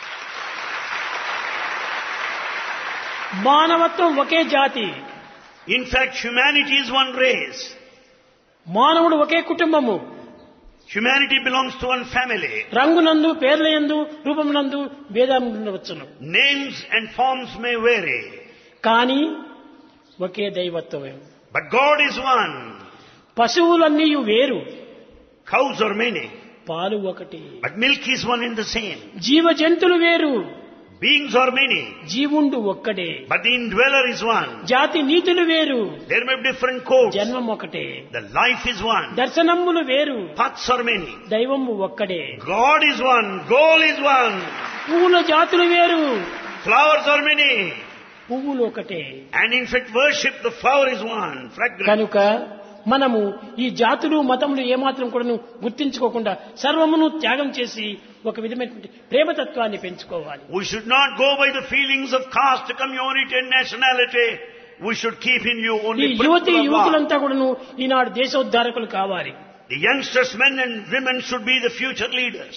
మానవత్వం ఒకే జాతి. In fact, humanity is one race. మానవుడు ఒకే కుటుంబము. Humanity belongs to one family. రంగునందు, పేర్లయందు, రూపమునందు భేదం ఉండవచ్చును. Names and forms may vary, కానీ ఒకే దైవత్వమే. but God is one. పశువులన్నీ వేరు, Cows are many, పాలు ఒకటి. but milk is one and the same. జీవ జంతువులు వేరు, Beings are many, జీవుండు ఒక్కడే. but the indweller is one. జాతి నీతులు వేరు, There may be different codes. జన్మం ఒకటే. The life is one. దర్శనములు వేరు, Paths are many. దైవము ఒక్కడే. God is one. Goal is one. పువ్వుల జాతులు వేరు, Flowers are many. పువ్వులు ఒకటే. And in fact worship, the flower is one. Fragrant. కనుక మనము ఈ జాతులు మతములు ఏమాత్రం కూడా గుర్తించుకోకుండా సర్వమును త్యాగం చేసి ఒక విధమైనటువంటి ప్రేమతత్వాన్ని పెంచుకోవాలి. We should not go by the feelings of caste, community and nationality. We should keep in view ఈ only యువతి principle of love. యువకులంతా కూడాను ఈనాడు దేశోద్ధారకులు కావాలి. The youngsters, men and women should be the future leaders.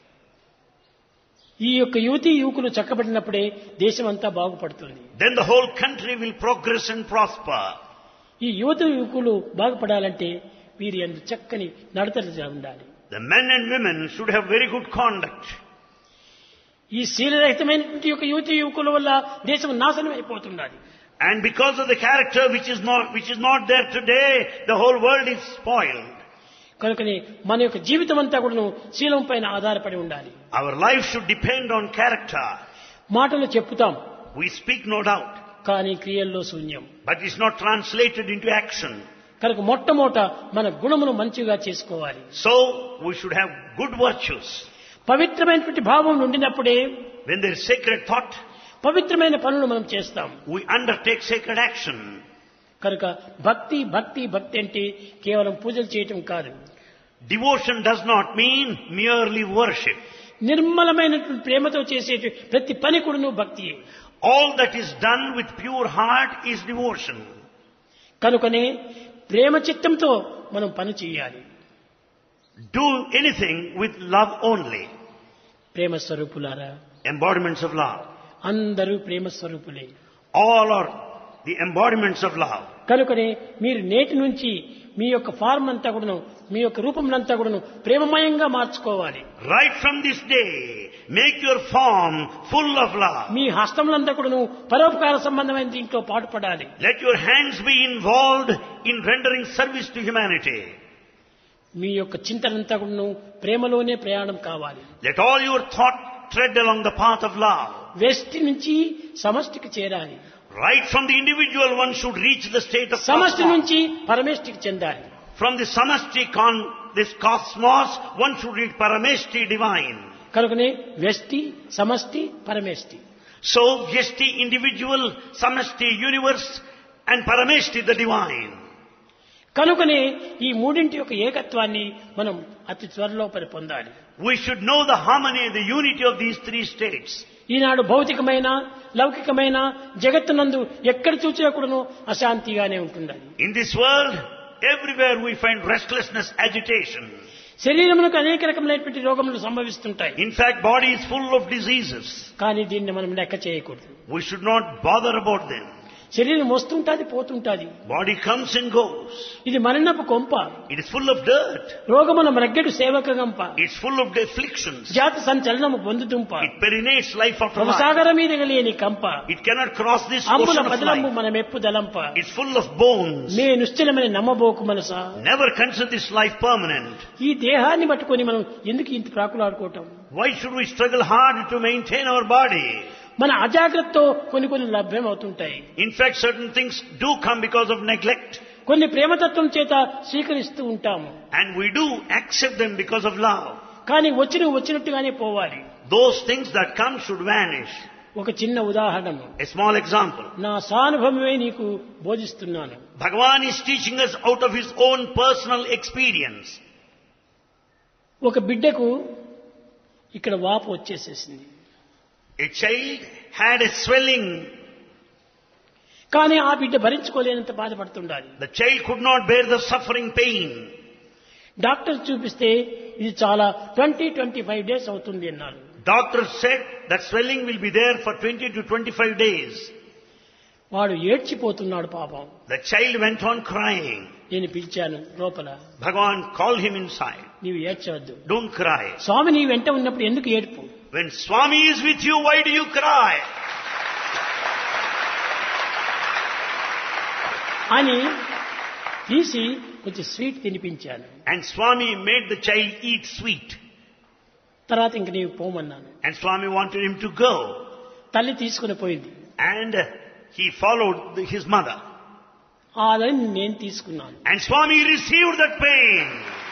ఈ యొక్క యువతి యువకులు చక్కబడినప్పుడే దేశం అంతా బాగుపడుతుంది. Then the whole country will progress and prosper. ఈ యువత యువకులు బాగుపడాలంటే వీరి యందు చక్కని నడతగా ఉండాలి. The men and women should have very good conduct. ఈ శీలరహితమైనటువంటి యొక్క యువతి యువకుల వల్ల దేశం నాశనం అయిపోతున్నది. And because of the character which is not there today, the whole world is spoiled. కనుకనే మన యొక్క జీవితం అంతా కూడాను శీలం పైన ఆధారపడి ఉండాలి. Our life should depend on character. మాటలు చెప్పుతాం, We speak no doubt, కానీ క్రియల్లో శూన్యం. but it's not translated into action. కనుక మొట్టమొదట మన గుణమును మంచిగా చేసుకోవాలి. So we should have good virtues. పవిత్రమైనటువంటి భావం ఉండినప్పుడే When there is sacred thought, పవిత్రమైన పనులు మనం చేస్తాం. we undertake sacred action. కనుక భక్తి భక్తి భక్తి అంటే కేవలం పూజలు చేయటం కాదు. Devotion does not mean merely worship. నిర్మలమైనటువంటి ప్రేమతో చేసే ప్రతి పని కూడాను భక్తియే. All that is done with pure heart is devotion. కనుకనే ప్రేమ చిత్తంతో మనం పని చేయాలి. Do anything with love only. ప్రేమ స్వరూపులారా, Embodiments of love. అందరూ ప్రేమ స్వరూపులే. All are the embodiments of love. కనుకనే మీరు నేటి నుంచి మీ యొక్క ఫార్మ్ అంతా కూడాను, మీ యొక్క రూపంలంతా కూడాను ప్రేమమయంగా మార్చుకోవాలి. Right from this day, make your form full of love. మీ హస్తములంతా కూడాను పరోపకార సంబంధమైన దీంట్లో పాటుపడాలి. Let your hands be involved in rendering service to humanity. మీ యొక్క చింతనంతా కూడాను ప్రేమలోనే ప్రయాణం కావాలి. Let all your thought tread along the path of love. వ్యష్టి నుంచి సమష్టికి చేరాలి. Right from the individual, one should reach the state of సమష్టి cosmos. నుంచి పరమేష్టికి చెందాలి. From the samashti, this cosmos, one should reach parameshti, divine. కనుకనే వ్యష్టి, సమష్టి, పరమేష్టి. So, vyashti, individual, samashti, universe, and parameshti, the divine. కనుకనే ఈ మూడింటి యొక్క ఏకత్వాన్ని మనం అతి త్వరలో పొందాలి. We should know the harmony, the unity of these three states. ఈనాడు భౌతికమైన లౌకికమైన జగత్తునందు ఎక్కడ చూసినా కూడాను అశాంతిగానే ఉంటుంది. In this world, everywhere we find restlessness, agitation. శరీరమునకు అనేక రకములైనటువంటి రోగములు సంభవిస్తుంటాయి. In fact, body is full of diseases. కానీ దీన్ని మనం లెక్క చేయకూడదు. We should not bother about them. శరీరం వస్తుంటాది, పోతుంటాది. Body comes and goes. ఇది మరణపు కొంప. It is full of dirt. రోగమున మరగ్గడు సేవక గంప. It's full of afflictions. జాతి సంచలనము పొందుతుంప. It perinates life after life. భవసాగర మీద లేని కంప. It cannot cross this అంబుల ocean of బదలంబు life. మన మెప్పు దలంప. It's full of bones. మే నిశ్చలమైన నమ్మబోకు మనసా. Never consider this life permanent. ఈ దేహాన్ని పట్టుకొని మనం ఎందుకు ఇంత ప్రాకులాడుకోవటం? Why should we struggle hard to maintain our body? మన అజాగ్రత్తతో కొన్ని లభ్యం అవుతుంటాయి. In fact, certain things do come because of neglect. కొన్ని ప్రేమతత్వం చేత స్వీకరిస్తూ ఉంటాము. And we do accept them because of love. కానీ వచ్చినట్టుగానే పోవాలి. Those things that come should vanish. ఒక చిన్న ఉదాహరణ, A small example. నా సానుభవమే నీకు బోధిస్తున్నాను. Bhagavan is teaching us out of his own personal experience. ఒక బిడ్డకు ఇక్కడ వాపు వచ్చేసేసింది. A child had a swelling. కానీ ఆ బిడ్డ భరించుకోలేనంత బాధపడుతుండాలి. The child could not bear the suffering pain. Doctor చూపిస్తే ఇది చాలా 20-25 డేస్ అవుతుంది అన్నారు. Doctor said that swelling will be there for 20 to 25 days. వాడు ఏడ్చిపోతున్నాడు పాపం. The child went on crying. నేను పిలిచాను లోపల. Bhagavan called him inside. నీవు ఏడ్చవద్దు. Don't cry. స్వామి నీ వెంట ఉన్నప్పుడు ఎందుకు ఏడుపు? When Swami is with you, why do you cry? అని తీసి కొంచెం స్వీట్ తినిపించాను. And Swami made the child eat sweet. తర్వాత ఇంక నీవు పోమన్నాను. And Swami wanted him to go. తల్లి తీసుకుని పోయింది. And he followed his mother. అదని నేను తీసుకున్నాను. And Swami received that pain.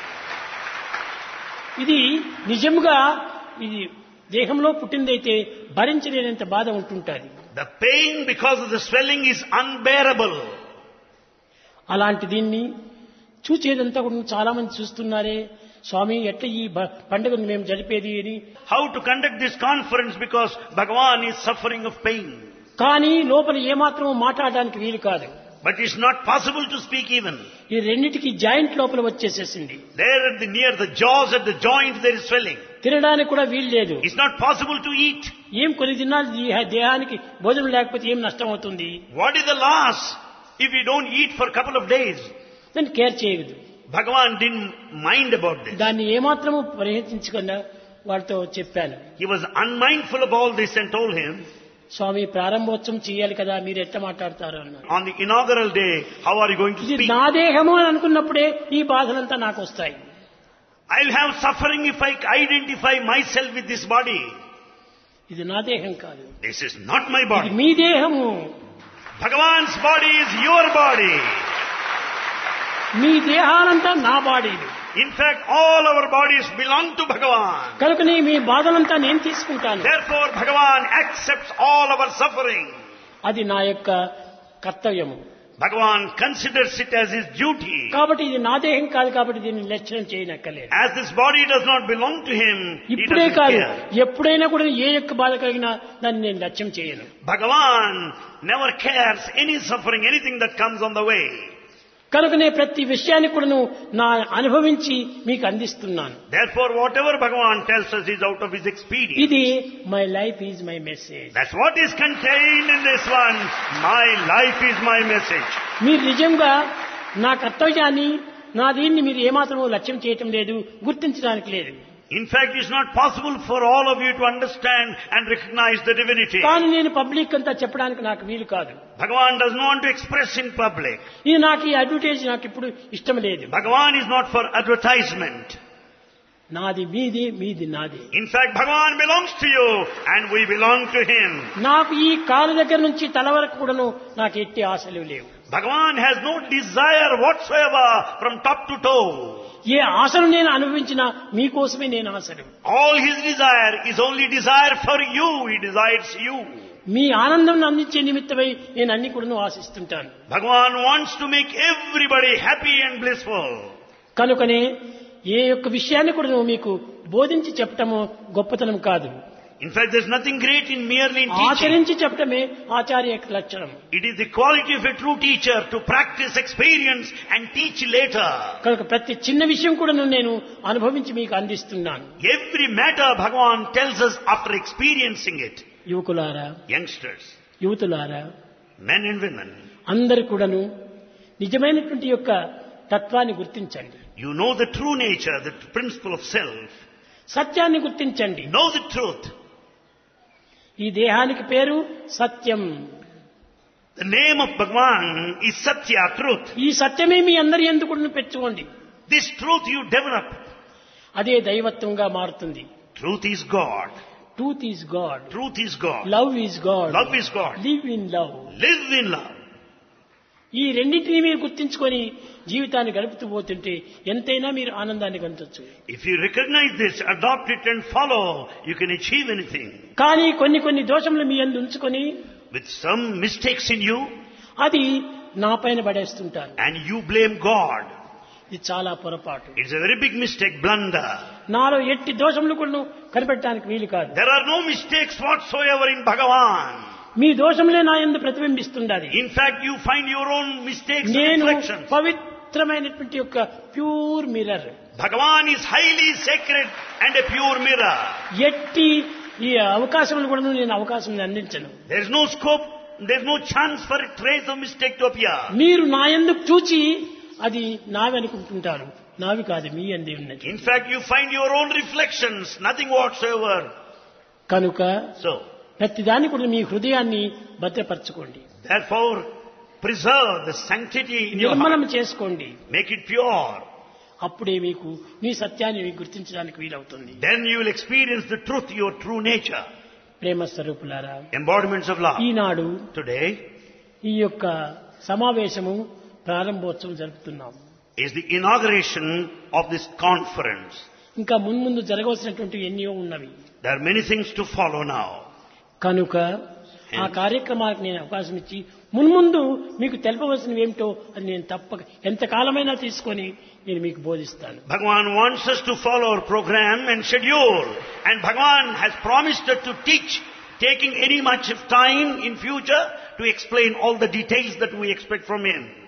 ఇది నిజంగా ఇది దేహంలో పుట్టిందైతే భరించలేనంత బాధ ఉంటుంటుంది. The pain because of the swelling is unbearable. అలాంటి దీన్ని చూచేదంతా కూడా చాలా మంది చూస్తున్నారే, స్వామి ఎట్లా ఈ పండుగను మేము జరిపేది అని. How to conduct this conference because Bhagavan is suffering of pain. కానీ లోపల ఏమాత్రం మాట్లాడడానికి వీలు కాదు. But it's not possible to speak even. ఈ రెండిటికి జాయింట్ లోపల వచ్చేసేసింది. There at the near the jaws at the joint there is swelling. తినడానికి కూడా వీలు లేదు. It's not possible to eat. ఏం కొన్ని దినాలు దేహానికి భోజనం లేకపోతే ఏం నష్టం అవుతుంది? What is the loss if we don't eat for a couple of days? దాన్ని కేర్ చేయదు. Bhagavan didn't mind about this. దాన్ని ఏమాత్రము పరిహరించకుండా వాడితో చెప్పాను. He was unmindful of all this and told him, స్వామి ప్రారంభోత్సవం చేయాలి కదా, మీరు ఎట్లా మాట్లాడతారు అన్నారు. on the inaugural day, how are you going to ఇది speak? నా దేహము అని అనుకున్నప్పుడే ఈ బాధలంతా నాకు వస్తాయి. I'll have suffering if I identify myself with this body. ఇది నా దేహం కాదు, This is not my ఇది body. మీ దేహము. Bhagavan's body is your body. మీ దేహాలంతా నా body. In fact, all our bodies belong to Bhagavan. కనుకని మీ బాధలంతా నేను తీసుకుంటాను. Therefore, Bhagavan accepts all our suffering. అది నా యొక్క కర్తవ్యము. Bhagavan considers it as his duty. కాబట్టి ఇది నా దేహం కాదు, కాబట్టి దీన్ని లక్ష్యం చేయనక్కర్లేదు. As this body does not belong to him, he ఇప్పుడే doesn't కాదు, care. ఎప్పుడైనా కూడా ఏ యొక్క బాధ కలిగినా దాన్ని నేను లక్ష్యం చేయను. Bhagavan never cares any suffering, anything that comes on the way. కనుకనే ప్రతి విషయాన్ని కూడా నా అనుభవించి మీకు అందిస్తున్నాను. Therefore, whatever Bhagavan tells us is out of his experience. ఇది my life is my message. That's what is contained in this one. My life is my message. మీరు నిజంగా నా కర్తవ్యాన్ని నా దీన్ని మీరు ఏమాత్రం లక్ష్యం చేయటం లేదు, గుర్తించడానికి లేదు. In fact, it's not possible for all of you to understand and recognize the divinity. కానీ నేను పబ్లిక్ అంతా చెప్పడానికి నాకు వీలు కాదు. Bhagavan does not want to express in public. ఇది నాకు ఈ అడ్వర్టైజ్ నాకు ఇప్పుడు ఇష్టం లేదు. Bhagavan is not for advertisement. నాది మీది, మీది నాది. In fact, Bhagavan belongs to you and we belong to him. నాకు ఈ కాలు దగ్గర నుంచి తల వరకు కూడాను నాకు ఎట్టి ఆశలు లేవు. Bhagavan has no desire whatsoever from top to toe. ఏ ఆశను నేను అనుభవించినా మీకోసమే నేను ఆశలు. All his desire is only desire for you. He desires you. మీ ఆనందం అందించే నిమిత్తమై నేను అన్ని కూడా ఆశిస్తుంటాను. Bhagavan wants to make everybody happy and blissful. కనుకనే ఏ యొక్క విషయాన్ని కూడా మీకు బోధించి చెప్పటము గొప్పతనం కాదు. In fact, there's nothing great in merely in teaching. ఆచరించి చెప్పటమే ఆచార్య యొక్క లక్షణం. It is the quality of a true teacher to practice experience and teach later. కనుక ప్రతి చిన్న విషయం కూడా నేను అనుభవించి మీకు అందిస్తున్నాను. Every matter Bhagavan tells us after experiencing it. యువకులారా, Youngsters, యువతులారా, men and women, అందరు కూడాను నిజమైనటువంటి యొక్క తత్వాన్ని గుర్తించండి. you know the true nature, the principle of self. సత్యాన్ని గుర్తించండి. Know the truth. ఈ దేహానికి పేరు సత్యం. The name of Bhagavan is Satya, truth. ఈ సత్యమే మీ అందరి యందు కూడా పెంచుకోండి. This truth you develop. అదే దైవత్వంగా మారుతుంది. Truth is God. Truth is God. Truth is God. Love is God. Love is God. Live in love. Live in love. ఈ రెండింటినీ మీరు గుర్తించుకొని జీవితాన్ని గడుపుతూ పోతుంటే ఎంతైనా మీరు ఆనందాన్ని పొందొచ్చు. If you recognize this, adopt it and follow, you can achieve anything. కానీ కొన్ని దోషములు మీ యందు ఉంచుకొని With some mistakes in you, అది నా పైన పడేస్తుంటారు. and you blame God. ఇది చాలా పొరపాటు. It's a very big mistake, blunder. నాలో ఎట్టి దోషములు కూడా కనిపెట్టడానికి వీలు కాదు. There are no mistakes whatsoever in Bhagavan. మీ దోషములే నా యందు ప్రతిబింబిస్తుండాలి. In fact, you find your own mistakes and నేను reflections. పవిత్రమైనటువంటి యొక్క pure mirror. Bhagavan is highly sacred and a pure mirror. ఎట్టి ఈ అవకాశములు కూడా నేను అవకాశం అందించను. There is no scope, there is no chance for a trace of mistake to appear. మీరు నా యందు చూచి అది నావి అనుకుంటుంటారు. నావి కాదు, మీ అందే ఉన్నది. In fact, you find your own reflections, nothing whatsoever. కనుక So, ప్రతిదాన్ని కూడా మీ హృదయాన్ని భద్రపరచుకోండి, therefore, preserve the sanctity in your నిర్మలం heart. చేసుకోండి. Make it pure. అప్పుడే మీకు మీ సత్యాన్ని మీకు గుర్తించడానికి వీలవుతుంది. Then you will experience the truth, your true nature. ప్రేమ స్వరూపులారా, Embodiments of love. Eenadu Today ఈ యొక్క సమావేశము ప్రారంభోత్సవం జరుపుతున్నాం. is the inauguration of this conference. ఇంకా మున్ముందు జరగవలసినటువంటి ఎన్నో ఉన్నవి. There are many things to follow now. కనుక ఆ కార్యక్రమానికి నేను అవకాశం ఇచ్చి మున్ముందు మీకు తెలపవలసినవి ఏమిటో అది నేను తప్పక ఎంతకాలమైనా తీసుకొని నేను మీకు బోధిస్తాను. Bhagavan wants us to follow our program and schedule. And Bhagavan has promised us to teach, taking any much of time in future to explain all the details that we expect from him.